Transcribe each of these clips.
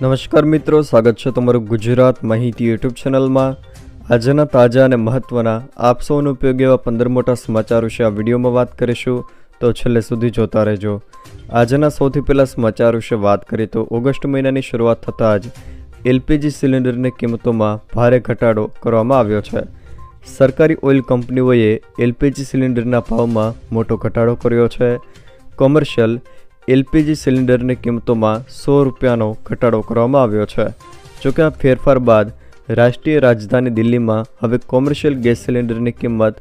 નમસ્કાર મિત્રો, સ્વાગત છે તમારું ગુજરાત માહિતી યુટ્યુબ ચેનલમાં। આજના તાજા અને મહત્વના આપ સૌનો ઉપયોગી એવા 15 મોટા સમાચાર વિશે આ વિડીયોમાં વાત કરીશું, તો છેલ્લે સુધી જોતા રહેજો। આજના સૌથી પહેલા સમાચાર વિશે વાત કરીએ તો ઓગસ્ટ મહિનાની શરૂઆત થતાં જ એલપીજી સિલિન્ડરની કિંમતોમાં ભારે ઘટાડો કરવામાં આવ્યો છે। સરકારી ઓઇલ કંપનીઓએ એલપીજી સિલિન્ડરના ભાવમાં મોટો ઘટાડો કર્યો છે। કોમર્શિયલ એલપીજી સિલિન્ડરની કિંમતોમાં 100 રૂપિયાનો ઘટાડો કરવામાં આવ્યો છે। જોકે આ ફેરફાર બાદ રાષ્ટ્રીય રાજધાની દિલ્હીમાં હવે કોમર્શિયલ ગેસ સિલિન્ડરની કિંમત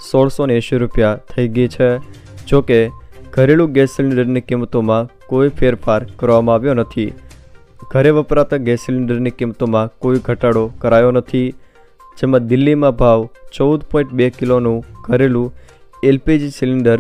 1680 રૂપિયા થઈ ગઈ છે। જોકે ઘરેલું ગેસ સિલિન્ડરની કિંમતોમાં કોઈ ફેરફાર કરવામાં આવ્યો નથી। ઘરે વપરાતા ગેસ સિલિન્ડરની કિંમતોમાં કોઈ ઘટાડો કરાયો નથી, જેમાં દિલ્હીમાં ભાવ 14.2 કિલોનું ઘરેલું એલપીજી સિલિન્ડર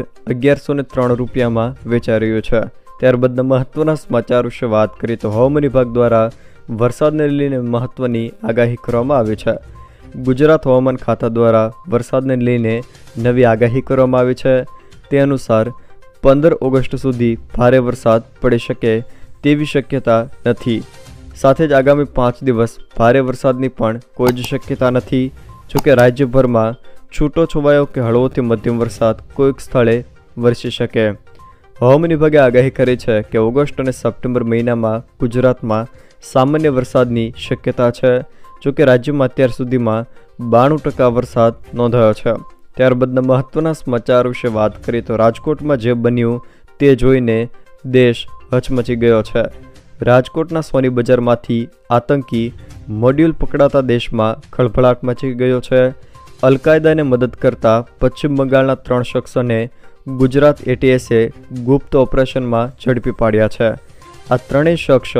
1103 રૂપિયામાં વેચાઈ રહ્યું છે। ત્યારબાદના મહત્વના સમાચાર વિશે વાત કરીએ તો હવામાન વિભાગ દ્વારા વરસાદને લઈને મહત્વની આગાહી કરવામાં આવી છે। ગુજરાત હવામાન ખાતા દ્વારા વરસાદને લઈને નવી આગાહી કરવામાં આવી છે। તે અનુસાર 15 ઓગસ્ટ સુધી ભારે વરસાદ પડી શકે તેવી શક્યતા નથી। સાથે જ આગામી 5 દિવસ ભારે વરસાદની પણ કોઈ જ શક્યતા નથી। જોકે રાજ્યભરમાં છૂટો છવાયો કે હળવોથી મધ્યમ વરસાદ કોઈક સ્થળે વરસી શકે। હવામાન વિભાગે આગાહી કરી છે કે ઓગસ્ટ અને સપ્ટેમ્બર મહિનામાં ગુજરાતમાં સામાન્ય વરસાદની શક્યતા છે। જોકે રાજ્યમાં અત્યાર સુધીમાં 92% વરસાદ નોંધાયો છે। ત્યારબાદના મહત્વના સમાચાર વિશે વાત કરીએ તો રાજકોટમાં જે બન્યું તે જોઈને દેશ હચમચી ગયો છે। રાજકોટના સોની બજારમાંથી આતંકી મોડ્યુલ પકડાતા દેશમાં ખળભળાટ મચી ગયો છે। અલ-કાયદાને મદદ કરતા પશ્ચિમ બંગાળના 3 શખ્સોને ગુજરાત એટીએસે ગુપ્ત ઓપરેશનમાં ઝડપી પાડ્યા છે। આ ત્રણેય શખ્સ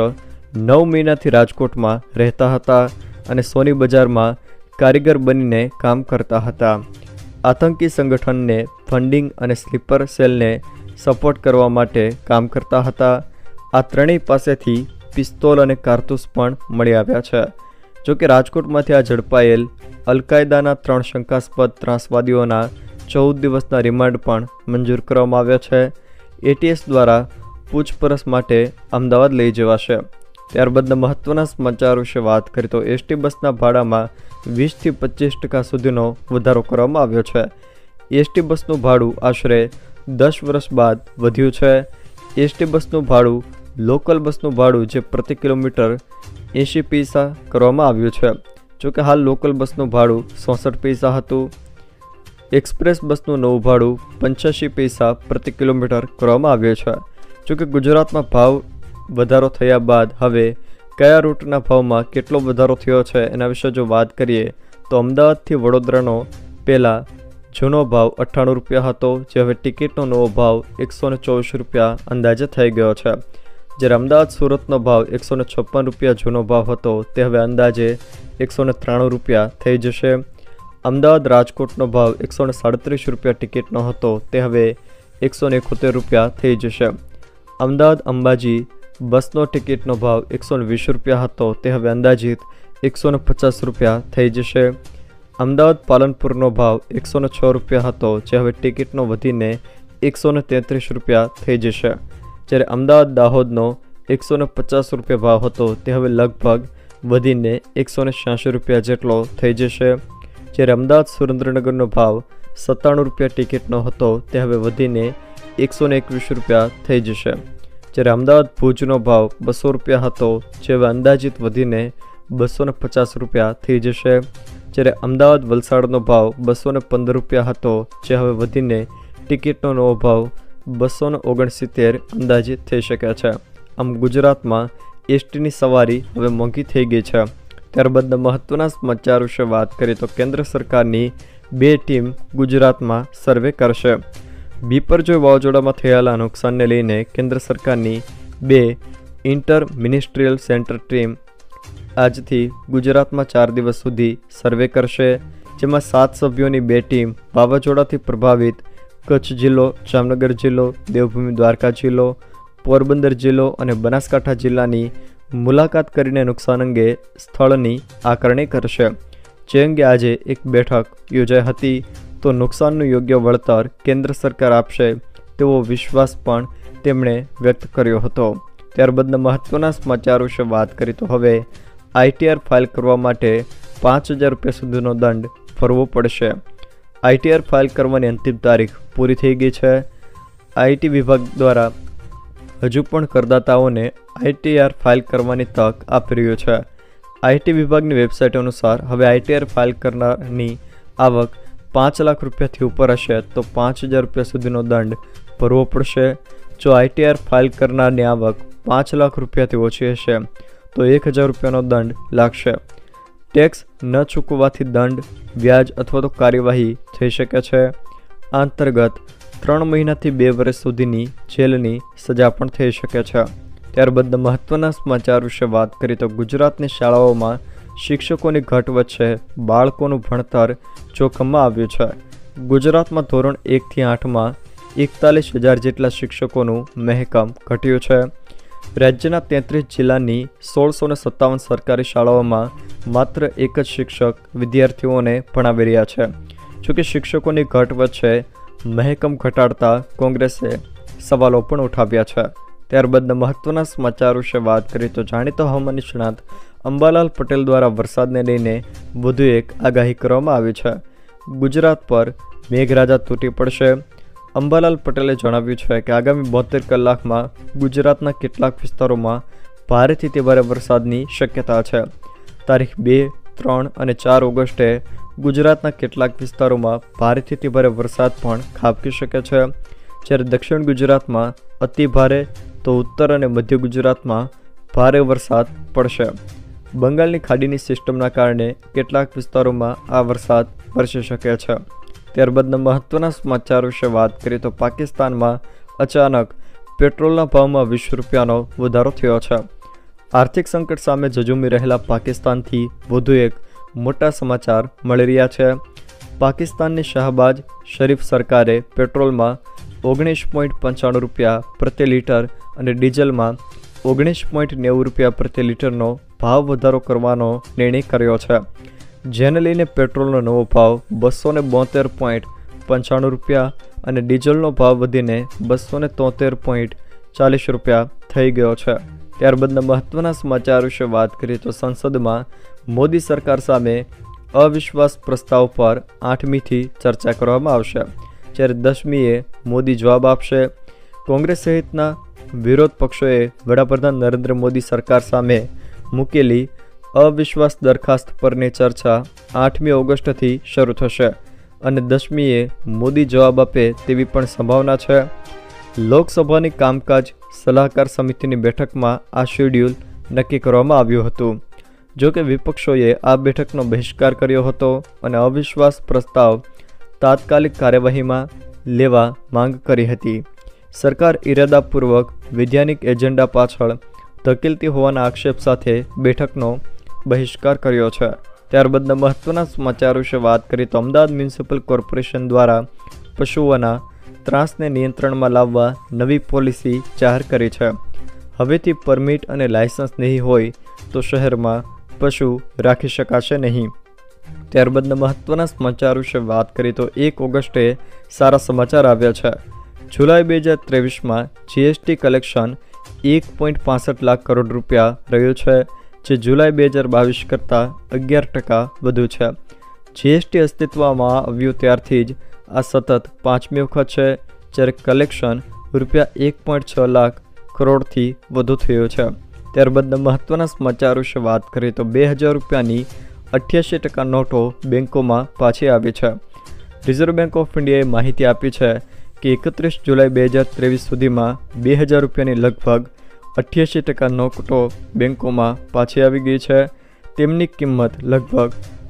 9 મહિનાથી રાજકોટમાં રહેતા હતા અને સોની બજારમાં કારીગર બનીને કામ કરતા હતા। આતંકી સંગઠનને ફંડિંગ અને સ્લીપર સેલને સપોર્ટ કરવા માટે કામ કરતા હતા। આ ત્રણેય પાસેથી પિસ્તોલ અને કારતૂસ પણ મળી આવ્યા છે। જોકે રાજકોટમાંથી આ ઝડપાયેલ અલ-કાયદાના 3 શંકાસ્પદ ત્રાસવાદીઓના 14 દિવસના રિમાન્ડ પણ મંજૂર કરવામાં આવ્યા છે। એટીએસ દ્વારા પૂછપરછ માટે અમદાવાદ લઈ જવાશે। ત્યારબાદના મહત્વના સમાચાર વિશે વાત કરીએ તો એસટી બસના ભાડામાં 20 થી 25% સુધીનો વધારો કરવામાં આવ્યો છે। એસટી બસનું ભાડું આશરે 10 વર્ષ બાદ વધ્યું છે। એસટી બસનું ભાડું લોકલ બસનું ભાડું જે પ્રતિ કિલોમીટર 80 પૈસા કરવામાં આવ્યું છે। જોકે હાલ લોકલ બસનું ભાડું 66 પૈસા હતું। એક્સપ્રેસ બસનું નવું ભાડું 85 પૈસા પ્રતિ કિલોમીટર કરવામાં આવ્યું છે। જોકે ગુજરાતમાં ભાવ વધારો થયા બાદ હવે કયા રૂટના ભાવમાં કેટલો વધારો થયો છે એના વિશે જો વાત કરીએ તો અમદાવાદથી વડોદરાનો પહેલાં જૂનો ભાવ 98 રૂપિયા હતો, જે હવે ટિકિટનો નવો ભાવ 124 રૂપિયા અંદાજે થઈ ગયો છે। જ્યારે અમદાવાદ સુરતનો ભાવ 156 રૂપિયા જૂનો ભાવ હતો તે હવે અંદાજે 193 રૂપિયા થઈ જશે। અમદાવાદ રાજકોટનો ભાવ 137 રૂપિયા ટિકિટનો હતો તે હવે 171 રૂપિયા થઈ જશે। અમદાવાદ અંબાજી બસનો ટિકિટનો ભાવ 120 રૂપિયા હતો તે હવે અંદાજિત 150 રૂપિયા થઈ જશે। અમદાવાદ પાલનપુરનો ભાવ 106 રૂપિયા હતો જે હવે ટિકિટનો વધીને 133 રૂપિયા થઈ જશે। જ્યારે અમદાવાદ દાહોદનો 150 રૂપિયા ભાવ હતો તે હવે લગભગ વધીને 186 રૂપિયા જેટલો થઈ જશે। જ્યારે અમદાવાદ સુરેન્દ્રનગરનો ભાવ 97 રૂપિયા ટિકિટનો હતો તે હવે વધીને 121 રૂપિયા થઈ જશે। જ્યારે અમદાવાદ ભુજનો ભાવ 200 રૂપિયા હતો જે હવે અંદાજિત વધીને 250 રૂપિયા થઈ જશે। જ્યારે અમદાવાદ વલસાડનો ભાવ 215 રૂપિયા હતો જે હવે વધીને ટિકિટનો નવો ભાવ 269 અંદાજિત થઈ શકે છે। આમ ગુજરાતમાં એસટીની સવારી હવે મોંઘી થઈ ગઈ છે। ત્યારબાદના મહત્વના સમાચાર વિશે વાત કરીએ તો કેન્દ્ર સરકારની 2 ટીમ ગુજરાતમાં સર્વે કરશે। બિપરજોય વાવાઝોડામાં થયેલા નુકસાનને લઈને કેન્દ્ર સરકારની 2 ઇન્ટર મિનિસ્ટ્રીયલ સેન્ટર ટીમ આજથી ગુજરાતમાં 4 દિવસ સુધી સર્વે કરશે, જેમાં 7 સભ્યોની 2 ટીમ વાવાઝોડાથી પ્રભાવિત કચ્છ જિલ્લો, જામનગર જિલ્લો, દેવભૂમિ દ્વારકા જિલ્લો, પોરબંદર જિલ્લો અને બનાસકાંઠા જિલ્લાની મુલાકાત કરીને નુકસાન અંગે સ્થળની આકારણી કરશે। જે અંગે આજે એક બેઠક યોજાઈ હતી તો નુકસાનનું યોગ્ય વળતર કેન્દ્ર સરકાર આપશે તેવો વિશ્વાસ પણ તેમણે વ્યક્ત કર્યો હતો। ત્યારબાદના મહત્વના સમાચાર વિશે વાત કરીએ તો હવે ITR ફાઇલ કરવા માટે 5,000 રૂપિયા સુધીનો દંડ ભરવો પડશે। ITR ફાઇલ કરવાની અંતિમ તારીખ પૂરી થઈ ગઈ છે। IT વિભાગ દ્વારા હજુ પણ કરદાતાઓને ITR ફાઇલ કરવાની તક આપી રહ્યું છે। IT વિભાગની વેબસાઇટ અનુસાર હવે ITR ફાઇલ કરનારની આવક 5 લાખ રૂપિયાથી ઉપર હશે તો 5,000 રૂપિયા સુધીનો દંડ ભરવો પડશે। જો ITR ફાઇલ કરનારની આવક 5 લાખ રૂપિયાથી ઓછી હશે તો 1,000 રૂપિયાનો દંડ લાગશે। ટેક્સ ન ચૂકવવાથી દંડ, વ્યાજ અથવા તો કાર્યવાહી થઈ શકે છે। આ અંતર્ગત 3 મહિનાથી 2 વર્ષ સુધીની જેલની સજા પણ થઈ શકે છે। ત્યારબાદ મહત્વના સમાચાર વિશે વાત કરીએ તો ગુજરાતની શાળાઓમાં શિક્ષકોની ઘટ વચ્ચે બાળકોનું ભણતર જોખમમાં આવ્યું છે। ગુજરાતમાં ધોરણ 1 થી 8માં 41,000 જેટલા શિક્ષકોનું મહેકમ ઘટ્યું છે। રાજ્યના 33 જિલ્લાની 1,657 સરકારી શાળાઓમાં માત્ર એક જ શિક્ષક વિદ્યાર્થીઓને ભણાવી રહ્યા છે। જોકે શિક્ષકોની ઘટ વચ્ચે મહેકમ ઘટાડતા કોંગ્રેસે સવાલો પણ ઉઠાવ્યા છે। ત્યારબાદના મહત્વના સમાચાર વિશે વાત કરીએ તો જાણીતા હવામાન નિષ્ણાત અંબાલાલ પટેલ દ્વારા વરસાદને લઈને વધુ એક આગાહી કરવામાં આવી છે। ગુજરાત પર મેઘરાજા તૂટી પડશે। અંબાલાલ પટેલે જણાવ્યું છે કે આગામી 72 કલાકમાં ગુજરાતના કેટલાક વિસ્તારોમાં ભારેથી અતિ ભારે વરસાદની શક્યતા છે। તારીખ 2, 3 અને 4 ઓગસ્ટે ગુજરાતના કેટલાક વિસ્તારોમાં ભારેથી અતિ ભારે વરસાદ પણ ખાબકી શકે છે। જ્યારે દક્ષિણ ગુજરાતમાં અતિ ભારે તો ઉત્તર અને મધ્ય ગુજરાતમાં ભારે વરસાદ પડશે। બંગાળની ખાડીની સિસ્ટમના કારણે કેટલાક વિસ્તારોમાં આ વરસાદ વરસી શકે છે। ત્યારબાદના મહત્વના સમાચાર વિશે વાત કરીએ તો પાકિસ્તાનમાં અચાનક પેટ્રોલના ભાવમાં 20 રૂપિયાનો વધારો થયો છે। આર્થિક સંકટ સામે ઝઝૂમી રહેલા પાકિસ્તાનથી વધુ એક મોટા સમાચાર મળી રહ્યા છે। પાકિસ્તાનની શાહબાજ શરીફ સરકારે પેટ્રોલમાં 19.95 રૂપિયા પ્રતિ લીટર અને ડીઝલમાં 19.90 રૂપિયા પ્રતિ લીટરનો ભાવ વધારો કરવાનો નિર્ણય કર્યો છે। જેને લઈને પેટ્રોલનો નવો ભાવ 272.95 રૂપિયા અને ડીઝલનો ભાવ વધીને 273.40 રૂપિયા થઈ ગયો છે। ત્યારબાદના મહત્વના સમાચાર વિશે વાત કરીએ તો સંસદમાં મોદી સરકાર સામે અવિશ્વાસ પ્રસ્તાવ પર 8મીથી ચર્ચા કરવામાં આવશે, જ્યારે 10મીએ મોદી જવાબ આપશે। કોંગ્રેસ સહિતના વિરોધ પક્ષોએ વડાપ્રધાન નરેન્દ્ર મોદી સરકાર સામે મૂકેલી અવિશ્વાસ દરખાસ્ત પરની ચર્ચા 8મી ઓગસ્ટથી શરૂ થશે અને 10મીએ મોદી જવાબ આપે તેવી પણ સંભાવના છે। લોકસભાની કામકાજ સલાહકાર સમિતિની બેઠકમાં આ શેડ્યુલ નક્કી કરવામાં આવ્યું હતું। જો કે વિપક્ષોએ આ બેઠકનો બહિષ્કાર કર્યો હતો અને અવિશ્વાસ પ્રસ્તાવ તાત્કાલિક કાર્યવાહીમાં લેવા માંગ કરી હતી। સરકાર ઇરાદાપૂર્વક વૈધાનિક એજન્ડા પાછળ ધકેલતી હોવાના આક્ષેપ સાથે બેઠકનો બહિષ્કાર કર્યો છે। ત્યારબાદના મહત્વના સમાચાર વિશે વાત કરીએ તો અમદાવાદ મ્યુનિસિપલ કોર્પોરેશન દ્વારા પશુઓના ત્રાસને નિયંત્રણમાં લાવવા નવી પોલિસી જાહેર કરી છે। હવેથી પરમિટ અને લાયસન્સ નહીં હોય તો શહેરમાં પશુ રાખી શકાશે નહીં। ત્યારબાદના મહત્વના સમાચાર વિશે વાત કરીએ તો 1 ઓગસ્ટે સારા સમાચાર આવ્યા છે। જુલાઈ 2023માં GST કલેક્શન 1.65 લાખ કરોડ રૂપિયા રહ્યું છે, જે જુલાઈ 2022 કરતાં 11% વધુ છે। GST અસ્તિત્વમાં આવ્યું ત્યારથી જ આ સતત 5મી વખત છે, જ્યારે કલેક્શન રૂપિયા 1.6 લાખ કરોડથી વધુ થયું છે। ત્યારબાદના મહત્વના સમાચાર વિશે વાત કરીએ તો 2000 રૂપિયાની 88% નોટો બેંકોમાં પાછી આવી છે। રિઝર્વ બેંક ઓફ ઇન્ડિયાએ માહિતી આપી છે કે 31 જુલાઈ 2023 સુધીમાં 2000 રૂપિયાની લગભગ 88% નોટો બેંકોમાં પાછી આવી ગઈ છે। તેમની કિંમત લગભગ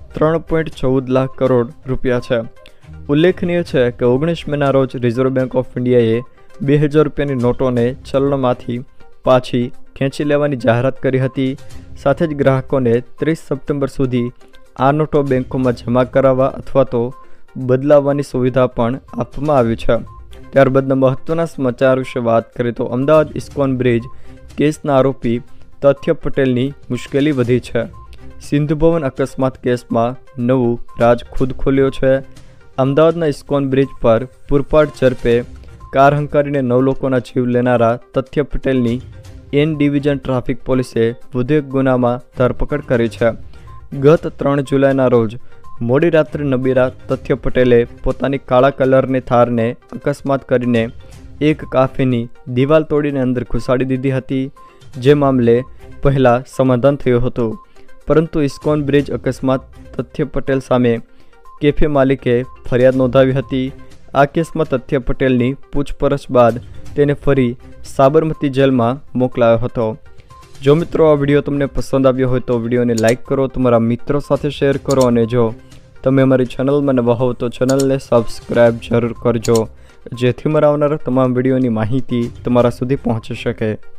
3.14 લાખ કરોડ રૂપિયા છે। ઉલ્લેખનીય છે કે 19 મેના રોજ રિઝર્વ બેંક ઓફ ઇન્ડિયાએ 2000 રૂપિયાની નોટોને ચલણમાંથી પાછી ખેંચી લેવાની જાહેરાત કરી હતી। સાથે જ ગ્રાહકોને 30 સપ્ટેમ્બર સુધી આ નોટો બેંકોમાં જમા કરાવવા અથવા તો બદલાવવાની સુવિધા પણ આપવામાં આવી છે। ત્યારબાદના મહત્વના સમાચાર વિશે વાત કરીએ તો અમદાવાદ ઇસ્કોન બ્રિજ કેસના આરોપી તથ્ય પટેલની મુશ્કેલી વધી છે। સિંધુ ભવન અકસ્માત કેસમાં નવું રાજ ખુદ ખોલ્યો છે। અમદાવાદના ઇસ્કોન બ્રિજ પર પૂરપાટ ઝડપે કાર હંકારીને 9 લોકોના જીવ લેનારા તથ્ય પટેલની એન ડિવિઝન ટ્રાફિક પોલીસે વધુ એક ગુનામાં ધરપકડ કરી છે। ગત 3 જુલાઈના રોજ મોડી રાત્રે નબીરા તથ્ય પટેલે પોતાની કાળા કલરની થારને અકસ્માત કરીને એક કાફેની દિવાલ તોડીને અંદર ઘુસાડી દીધી હતી, જે મામલે પહેલાં સમાધાન થયું હતું, પરંતુ ઇસ્કોન બ્રિજ અકસ્માત તથ્ય પટેલ સામે કેફે માલિકે ફરિયાદ નોંધાવી હતી। આ કેસમાં તથ્ય પટેલની પૂછપરછ બાદ તેને ફરી સાબરમતી જેલમાં મોકલાયો હતો। જો મિત્રો આ વિડીયો તમને પસંદ આવ્યો હોય તો વિડીયોને લાઇક કરો, તમારા મિત્રો સાથે શેર કરો અને જો તમે અમારી ચેનલમાં નવા હોવ તો ચેનલને સબસ્ક્રાઈબ જરૂર કરજો, જેથી મારા આવનારા તમામ વિડીયોની માહિતી તમારા સુધી પહોંચી શકે।